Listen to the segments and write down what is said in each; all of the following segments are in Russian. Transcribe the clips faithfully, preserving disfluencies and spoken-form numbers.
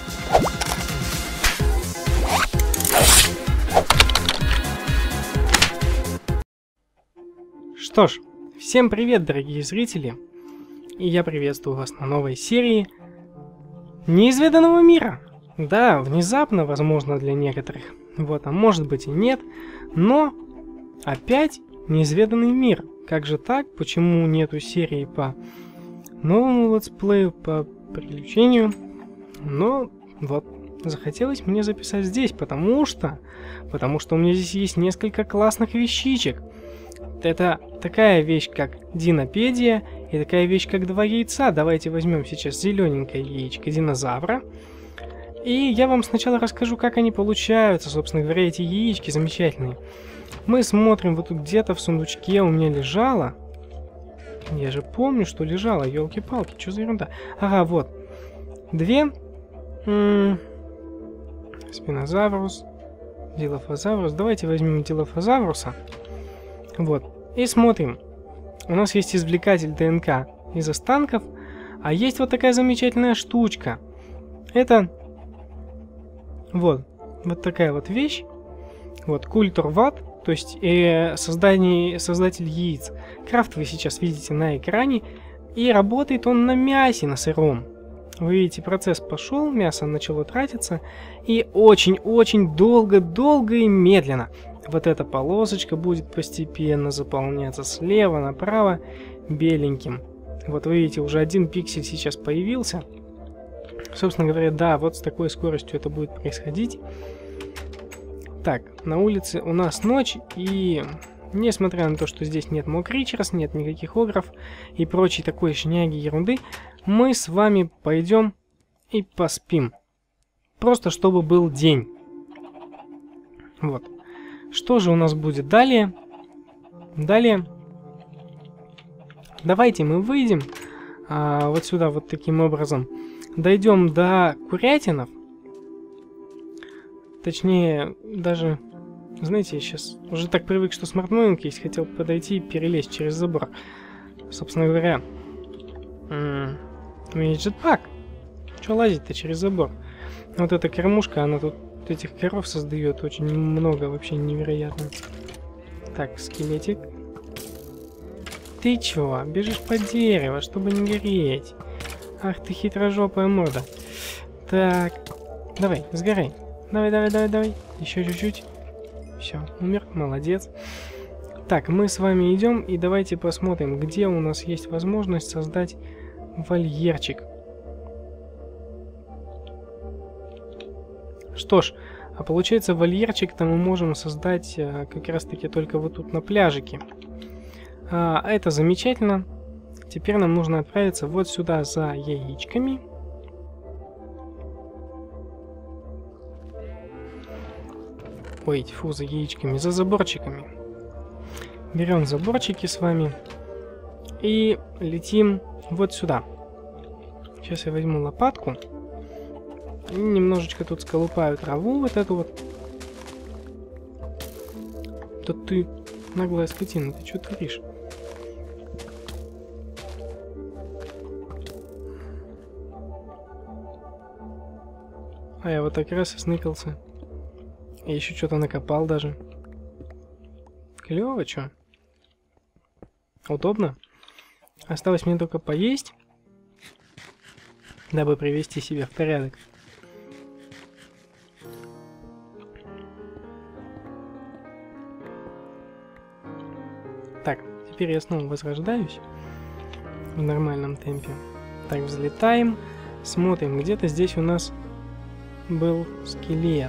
Что ж, всем привет, дорогие зрители, и я приветствую вас на новой серии Неизведанного мира. Да, внезапно, возможно, для некоторых, вот, а может быть и нет, но опять неизведанный мир. Как же так? Почему нету серии по новому летсплею, по приключению? Но вот, захотелось мне записать здесь, потому что, потому что у меня здесь есть несколько классных вещичек. Это такая вещь, как динопедия, и такая вещь, как два яйца. Давайте возьмем сейчас зелененькое яичко динозавра. И я вам сначала расскажу, как они получаются, собственно говоря, эти яички замечательные. Мы смотрим, вот тут где-то в сундучке у меня лежало. Я же помню, что лежало, елки-палки, что за ерунда. Ага, вот. Две. М-м, Спинозаврус, Дилофозаврус. Давайте возьмем Дилофозавруса. Вот. И смотрим. У нас есть извлекатель ДНК из останков, а есть вот такая замечательная штучка. Это вот, вот такая вот вещь. Вот, культур ват, то есть э, создание, создатель яиц. Крафт вы сейчас видите на экране. И работает он на мясе, на сыром. Вы видите, процесс пошел, мясо начало тратиться. И очень-очень долго-долго и медленно вот эта полосочка будет постепенно заполняться слева направо беленьким. Вот вы видите, уже один пиксель сейчас появился. Собственно говоря, да, вот с такой скоростью это будет происходить. Так, на улице у нас ночь, и несмотря на то, что здесь нет мокричерс, нет никаких огров и прочей такой шняги, ерунды, мы с вами пойдем и поспим. Просто чтобы был день. Вот. Что же у нас будет далее? Далее. Давайте мы выйдем а, вот сюда вот таким образом. Дойдем до курятинов. Точнее, даже, знаете, я сейчас уже так привык, что смарт-мовинг есть. Хотел подойти и перелезть через забор. Собственно говоря, у меня есть джетпак. Че лазить-то через забор? Вот эта кормушка, она тут этих коров создает очень много, вообще невероятно. Так, скелетик. Ты чё, бежишь под дерево, чтобы не гореть? Ах ты хитрожопая морда. Так, давай, сгорай. Давай, давай, давай, давай. Еще чуть-чуть. Все, умер, молодец. Так, мы с вами идем и давайте посмотрим, где у нас есть возможность создать вольерчик. Что ж, а получается вольерчик-то мы можем создать а, как раз-таки только вот тут на пляжике. А, это замечательно. Теперь нам нужно отправиться вот сюда за яичками. Ой, фу, за яичками, за заборчиками. Берем заборчики с вами и летим вот сюда. Сейчас я возьму лопатку. И немножечко тут сколупаю траву, вот эту вот. Да ты, наглая скотина, ты что творишь? А я вот так раз и сныкался. И еще что-то накопал даже. Клево, чё? Удобно. Осталось мне только поесть, дабы привести себя в порядок. Так, теперь я снова возрождаюсь в нормальном темпе. Так, взлетаем, смотрим, где-то здесь у нас был скелет.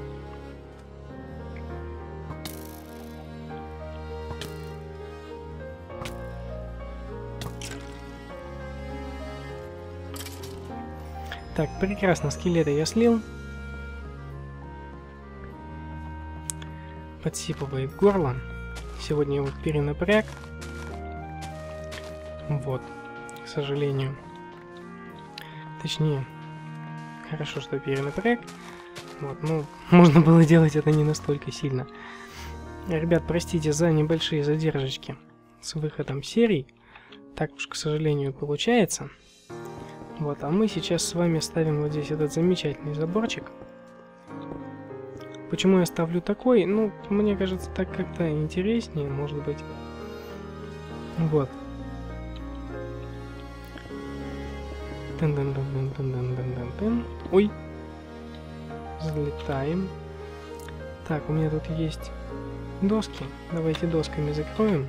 Так, прекрасно, скелета я слил. Подсипывает горло. Сегодня его перенапряг. Вот, к сожалению. Точнее, хорошо, что перенапряг. Вот, ну, можно было делать это не настолько сильно. Ребят, простите за небольшие задержки с выходом серий. Так уж, к сожалению, получается. Вот, а мы сейчас с вами ставим вот здесь этот замечательный заборчик. Почему я ставлю такой? Ну, мне кажется, так как-то интереснее, может быть. Вот. Тын-тын-тын-тын-тын-тын-тын-тын. Ой. Залетаем. Так, у меня тут есть доски. Давайте досками закроем.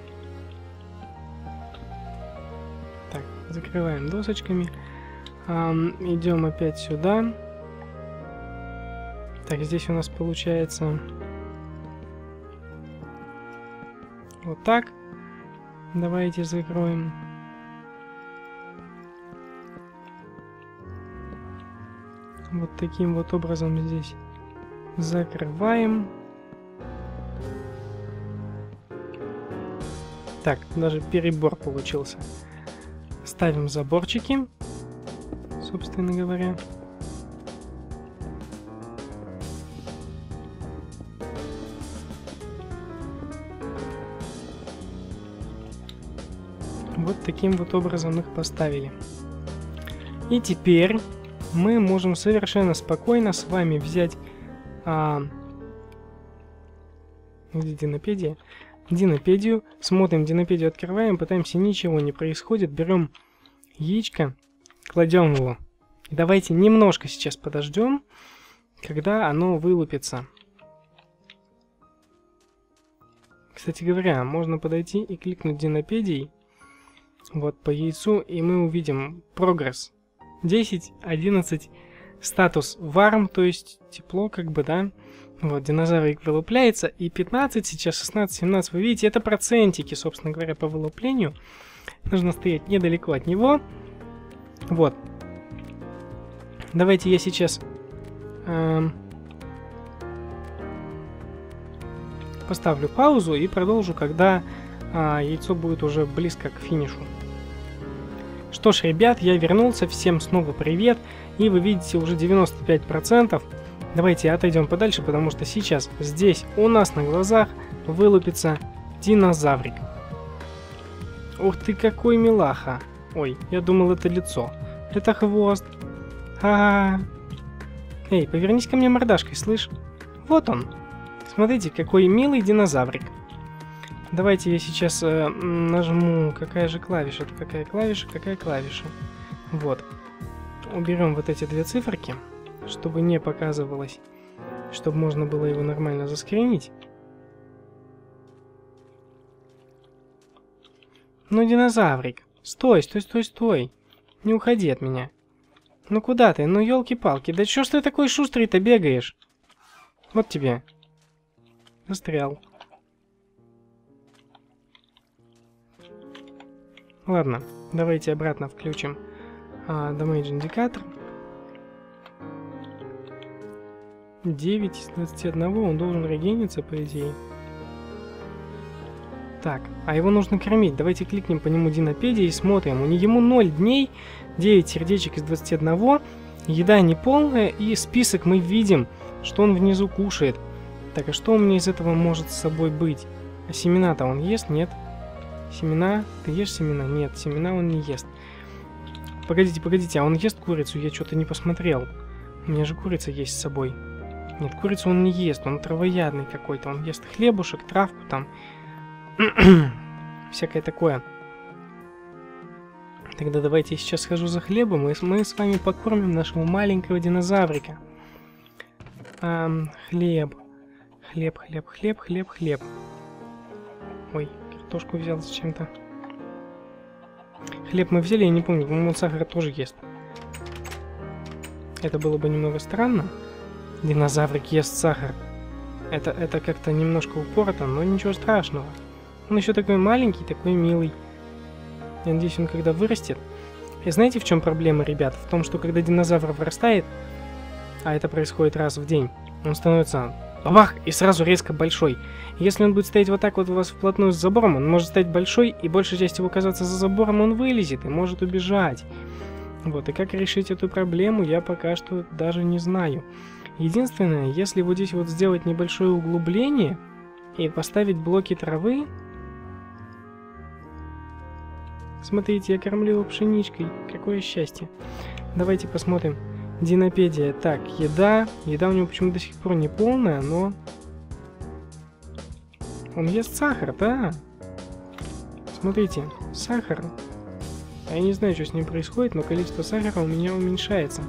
Так, закрываем досочками. Эм, идем опять сюда. Так, здесь у нас получается вот так. Давайте закроем. Вот таким вот образом здесь закрываем. Так, даже перебор получился. Ставим заборчики, собственно говоря. Вот таким вот образом их поставили. И теперь мы можем совершенно спокойно с вами взять... А... Где Динопедия? Динопедию. Смотрим Динопедию, открываем, пытаемся, ничего не происходит. Берем яичко, кладем его. Давайте немножко сейчас подождем, когда оно вылупится. Кстати говоря, можно подойти и кликнуть Динопедией. Вот по яйцу, и мы увидим прогресс. десять, одиннадцать, статус варм, то есть тепло, как бы, да. Вот, динозаврик вылупляется, и пятнадцать, сейчас шестнадцать, семнадцать, вы видите, это процентики, собственно говоря, по вылуплению. Нужно стоять недалеко от него. Вот. Давайте я сейчас эм, поставлю паузу и продолжу, когда э, яйцо будет уже близко к финишу. Что ж, ребят, я вернулся, всем снова привет, и вы видите уже девяносто пять процентов. Давайте отойдем подальше, потому что сейчас здесь у нас на глазах вылупится динозаврик. Ух ты, какой милаха! Ой, я думал, это лицо. Это хвост. А-а-а. Эй, повернись ко мне мордашкой, слышь? Вот он. Смотрите, какой милый динозаврик. Давайте я сейчас э, нажму... Какая же клавиша? Какая клавиша? Какая клавиша? Вот. Уберем вот эти две циферки, чтобы не показывалось, чтобы можно было его нормально заскринить. Ну, динозаврик. Стой, стой, стой, стой. Не уходи от меня. Ну куда ты? Ну, елки-палки. Да чё ж ты такой шустрый-то бегаешь? Вот тебе. Застрял. Ладно, давайте обратно включим а, Damage индикатор. девять из двадцати одного, он должен регениться, по идее. Так, а его нужно кормить. Давайте кликнем по нему Динопедии и смотрим. У него ноль дней, девять сердечек из двадцати одного, еда неполная, и список мы видим, что он внизу кушает. Так, а что у меня из этого может с собой быть? А семена-то он ест? Нет. Семена? Ты ешь семена? Нет, семена он не ест. Погодите, погодите, а он ест курицу? Я что-то не посмотрел. У меня же курица есть с собой. Нет, курицу он не ест, он травоядный какой-то. Он ест хлебушек, травку там. Всякое такое. Тогда давайте я сейчас схожу за хлебом, и мы с вами покормим нашего маленького динозаврика. Эм, хлеб. Хлеб, хлеб, хлеб, хлеб, хлеб. Ой, картошку взял зачем-то. Хлеб мы взяли, я не помню, по-моему, сахар тоже ест. Это было бы немного странно. Динозаврик ест сахар. Это, это как-то немножко упорото, но ничего страшного. Он еще такой маленький, такой милый. Я надеюсь, он когда вырастет. И знаете, в чем проблема, ребят? В том, что когда динозавр вырастает, а это происходит раз в день, он становится бабах и сразу резко большой. Если он будет стоять вот так вот у вас вплотную с забором, он может стать большой, и большая часть его оказаться за забором, он вылезет и может убежать. Вот, и как решить эту проблему, я пока что даже не знаю. Единственное, если вот здесь вот сделать небольшое углубление и поставить блоки травы. Смотрите, я кормлю его пшеничкой. Какое счастье. Давайте посмотрим. Динопедия. Так, еда. Еда у него почему-то до сих пор не полная, но... Он ест сахар, да? Смотрите, сахар. Я не знаю, что с ним происходит, но количество сахара у меня уменьшается.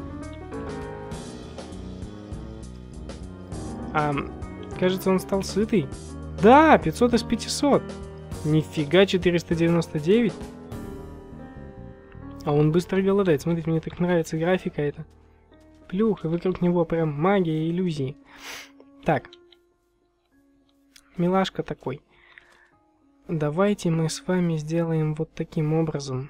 А, кажется, он стал сытый. Да, пятьсот из пятисот. Нифига, четыреста девяносто девять. А он быстро голодает. Смотрите, мне так нравится графика эта. Плюх, и вокруг него прям магия и иллюзии. Так. Милашка такой. Давайте мы с вами сделаем вот таким образом.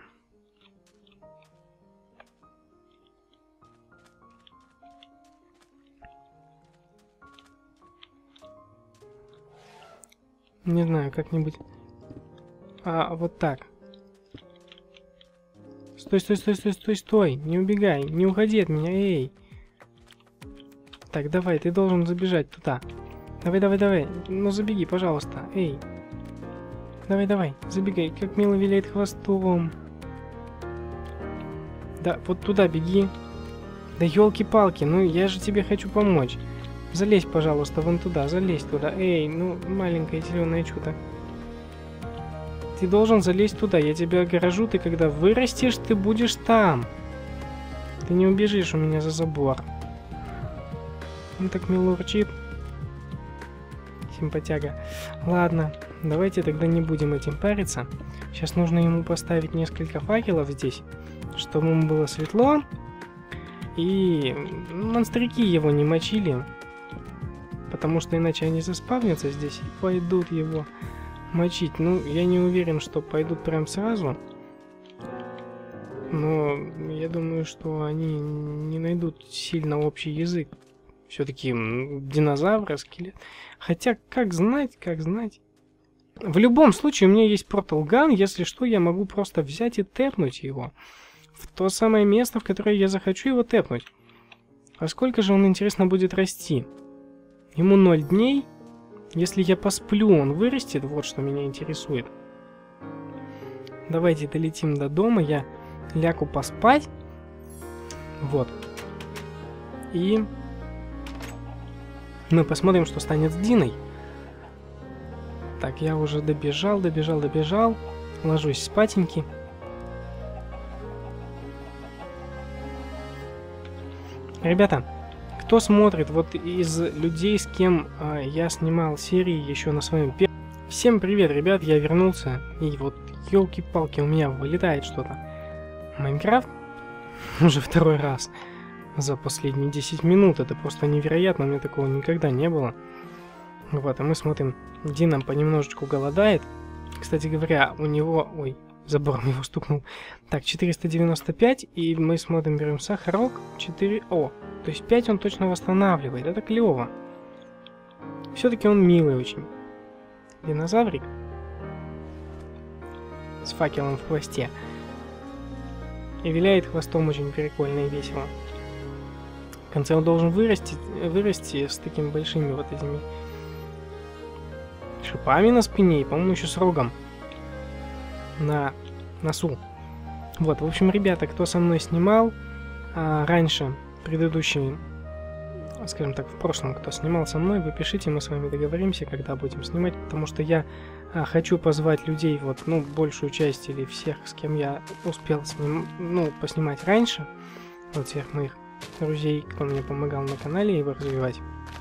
Не знаю, как-нибудь... А, вот так. Стой, стой, стой, стой, стой, стой. Не убегай, не уходи от меня, эй. Так, давай, ты должен забежать туда. Давай, давай, давай. Ну, забеги, пожалуйста, эй. Давай, давай, забегай, как мило виляет хвостом. Да, вот туда беги. Да елки-палки, ну я же тебе хочу помочь. Залезь, пожалуйста, вон туда, залезь туда. Эй, ну, маленькое зеленое чудо. Ты должен залезть туда, я тебя огорожу, ты когда вырастешь, ты будешь там. Ты не убежишь у меня за забор. Он так мило урчит. Симпатяга. Ладно, давайте тогда не будем этим париться. Сейчас нужно ему поставить несколько факелов здесь, чтобы ему было светло. И монстрики его не мочили. Потому что иначе они заспавнятся здесь и пойдут его мочить. Ну, я не уверен, что пойдут прям сразу. Но я думаю, что они не найдут сильно общий язык. Все-таки динозавры, скелет. Хотя, как знать, как знать. В любом случае, у меня есть Portal Gun. Если что, я могу просто взять и тэпнуть его. В то самое место, в которое я захочу его тэпнуть. А сколько же он, интересно, будет расти? Ему ноль дней. Если я посплю, он вырастет. Вот что меня интересует. Давайте долетим до дома. Я лягу поспать. Вот. И мы посмотрим, что станет с Диной. Так, я уже добежал, добежал, добежал. Ложусь спатеньки. Ребята, кто смотрит вот из людей, с кем э, я снимал серии еще на своем первом... Всем привет, ребят, я вернулся. И вот, елки-палки, у меня вылетает что-то. Майнкрафт уже второй раз за последние десять минут. Это просто невероятно, у меня такого никогда не было. Вот, и мы смотрим, Дина понемножечку голодает. Кстати говоря, у него... Ой, забором его стукнул. Так, четыреста девяносто пять, и мы смотрим, берем сахарок, четыре... О, то есть пять он точно восстанавливает, это клево. Все-таки он милый очень. Динозаврик. С факелом в хвосте. И виляет хвостом очень прикольно и весело. В конце он должен вырасти, вырасти с такими большими вот этими шипами на спине и, по-моему, еще с рогом на носу. Вот, в общем, ребята, кто со мной снимал а, раньше, предыдущий, скажем так, в прошлом, кто снимал со мной, вы пишите, мы с вами договоримся, когда будем снимать, потому что я а, хочу позвать людей, вот, ну, большую часть или всех, с кем я успел сним, ну, поснимать раньше, вот всех моих друзей, кто мне помогал на канале его развивать.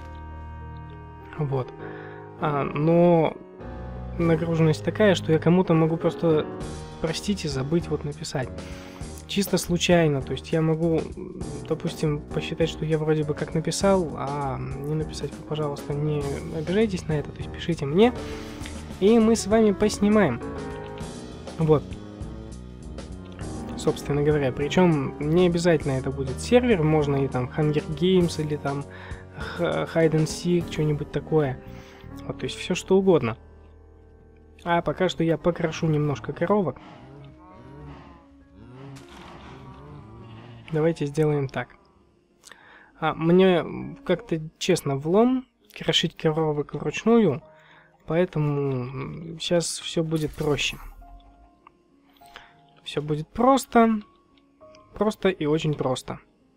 Вот. А, но нагруженность такая, что я кому-то могу просто, простите, забыть вот написать. Чисто случайно, то есть я могу, допустим, посчитать, что я вроде бы как написал, а не написать, вы, пожалуйста, не обижайтесь на это, то есть пишите мне, и мы с вами поснимаем. Вот. Собственно говоря, причем не обязательно это будет сервер, можно и там Hunger Games или там Hide and Seek, что-нибудь такое. Вот, то есть все что угодно. А пока что я покрошу немножко коровок. Давайте сделаем так. А, мне как-то честно влом крошить коровок вручную, поэтому сейчас все будет проще. Все будет просто. Просто и очень просто.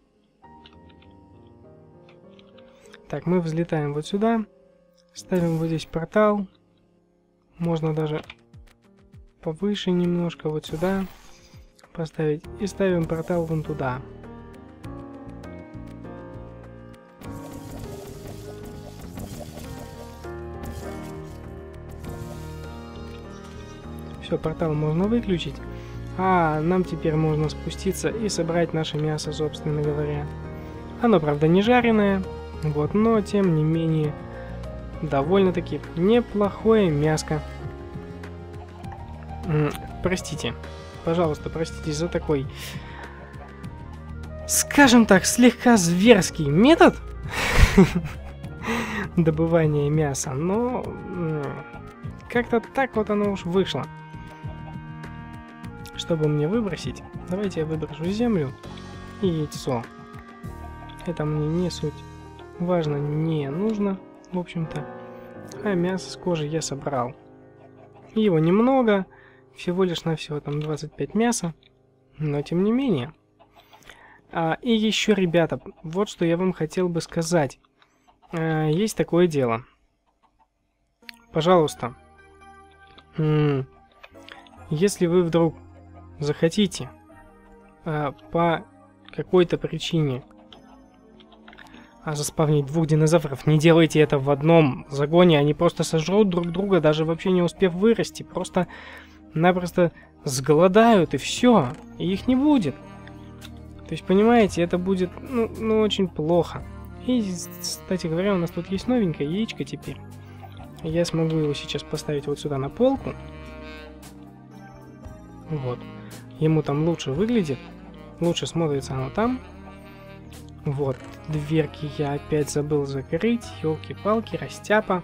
Так, мы взлетаем вот сюда. Ставим вот здесь портал. Можно даже повыше немножко вот сюда поставить. И ставим портал вон туда. Все, портал можно выключить. А нам теперь можно спуститься и собрать наше мясо, собственно говоря. Оно, правда, не жареное, вот, но тем не менее довольно-таки неплохое мяско. М-м, простите, пожалуйста, простите за такой, скажем так, слегка зверский метод добывания мяса, но как-то так вот оно уж вышло. Чтобы мне выбросить, давайте я выброшу землю и яйцо. Это мне не суть важно, не нужно, в общем-то. А мясо с кожи я собрал. Его немного, всего лишь на всего там двадцать пять мяса, но тем не менее. А, и еще, ребята, вот что я вам хотел бы сказать. А, есть такое дело. Пожалуйста, если вы вдруг захотите а, по какой-то причине а, заспавнить двух динозавров, не делайте это в одном загоне, они просто сожрут друг друга, даже вообще не успев вырасти, просто-напросто сголодают и все, и их не будет. То есть, понимаете, это будет, ну, ну, очень плохо. И, кстати говоря, у нас тут есть новенькое яичко теперь. Я смогу его сейчас поставить вот сюда на полку. Вот. Ему там лучше выглядит. Лучше смотрится оно там. Вот. Дверки я опять забыл закрыть. Ёлки-палки, растяпа.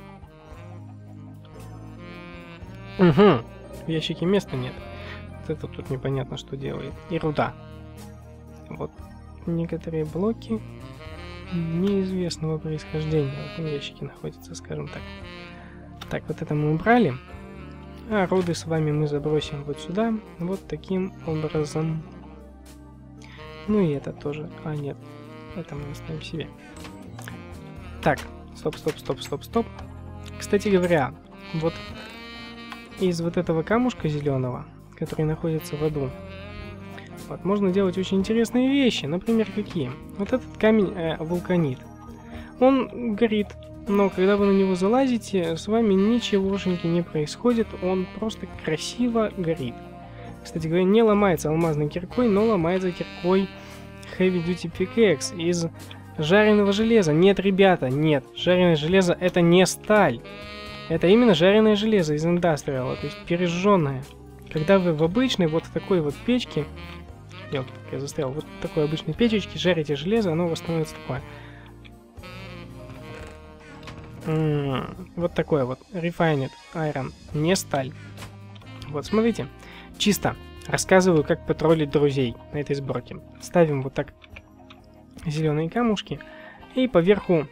Угу. В ящике места нет. Вот это тут непонятно, что делает. И руда. Вот. Некоторые блоки неизвестного происхождения в этом ящике находятся, скажем так. Так, вот это мы убрали. А руды с вами мы забросим вот сюда, вот таким образом. Ну и это тоже. А, нет, это мы оставим себе. Так, стоп, стоп, стоп, стоп, стоп. Кстати говоря, вот из вот этого камушка зеленого, который находится в аду, вот, можно делать очень интересные вещи. Например, какие? Вот этот камень э, вулканит. Он горит. Но когда вы на него залазите, с вами ничегошеньки не происходит, он просто красиво горит. Кстати говоря, не ломается алмазной киркой, но ломается киркой Heavy Duty Pickaxe из жареного железа. Нет, ребята, нет, жареное железо это не сталь. Это именно жареное железо из индастриала, то есть пережженное. Когда вы в обычной вот такой вот печке, я, я застрял, вот в такой обычной печечке жарите железо, оно у вас становится такое. М-м, вот такое вот. Refined Iron. Не сталь. Вот, смотрите. Чисто рассказываю, как потроллить друзей на этой сборке. Ставим вот так зеленые камушки. И поверху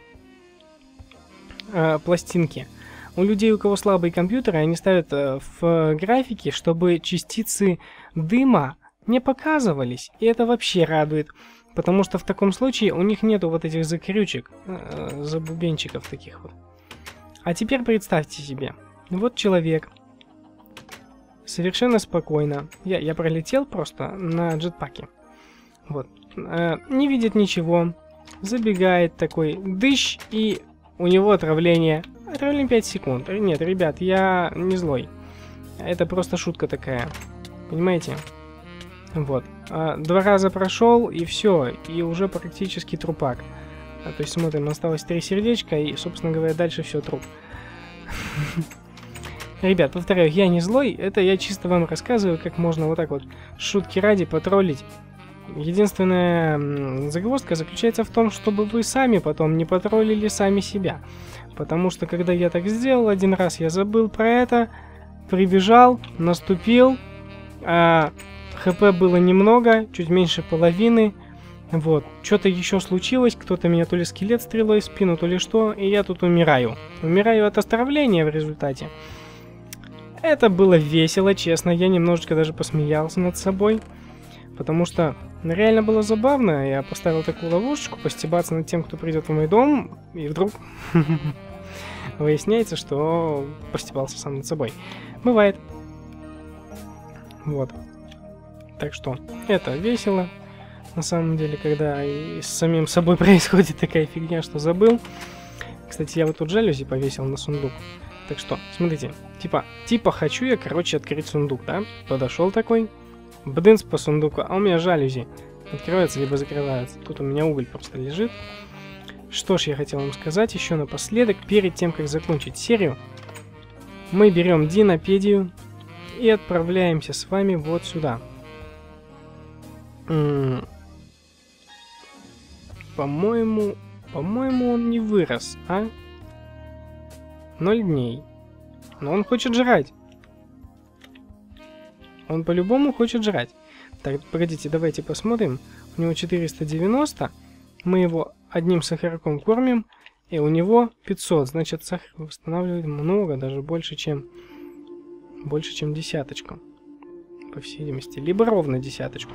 э, пластинки. У людей, у кого слабые компьютеры, они ставят э, в графике, чтобы частицы дыма не показывались. И это вообще радует. Потому что в таком случае у них нету вот этих закрючек, э, забубенчиков таких вот. А теперь представьте себе, вот человек совершенно спокойно, я, я пролетел просто на джетпаке, вот, э, не видит ничего, забегает такой, дыщ, и у него отравление, отравление пять секунд. Нет, ребят, я не злой, это просто шутка такая, понимаете? Вот. А, два раза прошел, и все, и уже практически трупак. А, то есть, смотрим, осталось три сердечка, и, собственно говоря, дальше все труп. Ребят, повторяю, я не злой, это я чисто вам рассказываю, как можно вот так вот шутки ради потроллить. Единственная загвоздка заключается в том, чтобы вы сами потом не потроллили сами себя. Потому что, когда я так сделал, один раз я забыл про это, прибежал, наступил, а... ХП было немного, чуть меньше половины. Вот. Что-то еще случилось, кто-то меня то ли скелет стрелой в спину, то ли что, и я тут умираю. Умираю от отравления в результате. Это было весело, честно, я немножечко даже посмеялся над собой. Потому что Реально было забавно. Я поставил такую ловушечку, постебаться над тем, кто придет в мой дом, и вдруг выясняется, что постебался сам над собой. Бывает. Вот. Так что, это весело. На самом деле, когда и с самим собой происходит такая фигня, что забыл. Кстати, я вот тут жалюзи повесил на сундук. Так что, смотрите, типа, типа хочу я, короче, открыть сундук, да? Подошел такой, бдынц по сундуку, а у меня жалюзи открываются либо закрываются. Тут у меня уголь просто лежит. Что ж, я хотел вам сказать еще напоследок, перед тем, как закончить серию, мы берем Динопедию и отправляемся с вами вот сюда. По-моему, по-моему, он не вырос, а? Ноль дней. Но он хочет жрать. Он по-любому хочет жрать. Так, погодите, давайте посмотрим. У него четыреста девяносто. Мы его одним сахарком кормим. И у него пятьсот. Значит, сахар восстанавливает много, даже больше, чем... Больше, чем десяточку. По всей видимости. Либо ровно десяточку.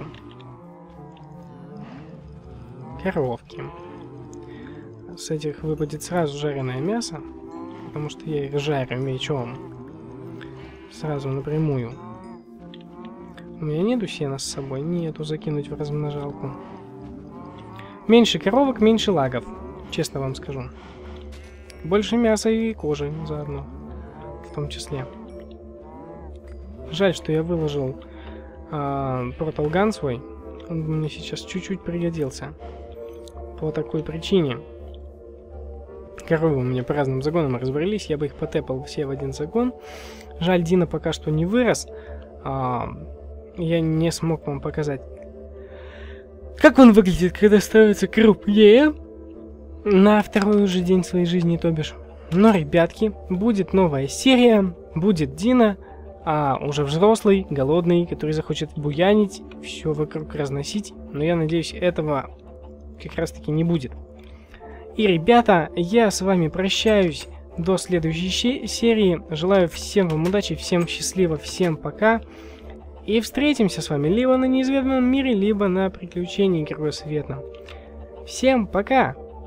Коровки. С этих выпадет сразу жареное мясо. Потому что я их жарю мечом. Сразу напрямую. У меня нету сена с собой? Нету, закинуть в размножалку. Меньше коровок, меньше лагов. Честно вам скажу. Больше мяса и кожи заодно. В том числе. Жаль, что я выложил э, порталган свой. Он мне сейчас чуть-чуть пригодился. По такой причине. Коровы у меня по разным загонам разбрались, я бы их потэпал все в один загон. Жаль, Дина пока что не вырос. А, я не смог вам показать, как он выглядит, когда становится крупнее. На второй уже день своей жизни, то бишь. Но, ребятки, будет новая серия, будет Дина, а уже взрослый, голодный, который захочет буянить, все вокруг разносить. Но я надеюсь, этого как раз таки не будет. И, ребята, я с вами прощаюсь до следующей серии. Желаю всем вам удачи, всем счастливо, всем пока. И встретимся с вами либо на неизведанном мире, либо на приключении Героя Света. Всем пока!